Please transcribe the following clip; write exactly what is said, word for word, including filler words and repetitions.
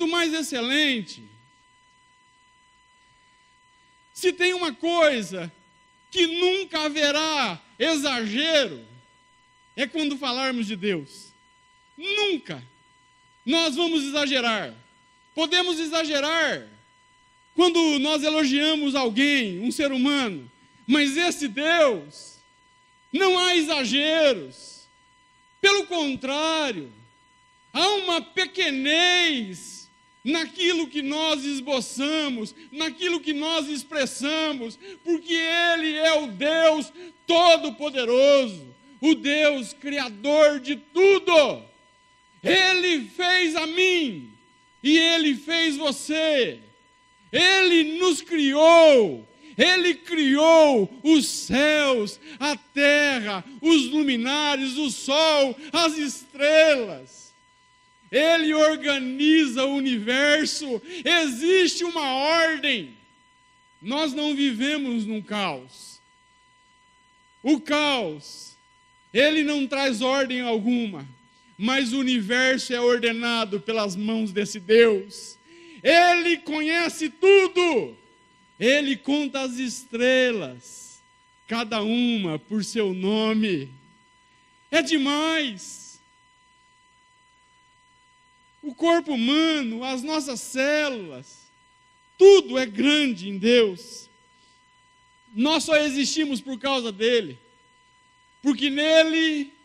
quanto mais excelente. Se tem uma coisa que nunca haverá exagero, é quando falarmos de Deus. Nunca nós vamos exagerar. Podemos exagerar quando nós elogiamos alguém, um ser humano, mas esse Deus, não há exageros. Pelo contrário, há uma pequenez naquilo que nós esboçamos, naquilo que nós expressamos, porque Ele é o Deus Todo-Poderoso, o Deus Criador de tudo. Ele fez a mim e Ele fez você. Ele nos criou. Ele criou os céus, a terra, os luminares, o sol, as estrelas. Ele organiza o universo. Existe uma ordem. Nós não vivemos num caos. O caos, ele não traz ordem alguma, mas o universo é ordenado pelas mãos desse Deus. Ele conhece tudo. Ele conta as estrelas, cada uma por seu nome. É demais. O corpo humano, as nossas células, tudo é grande em Deus. Nós só existimos por causa dele, porque nele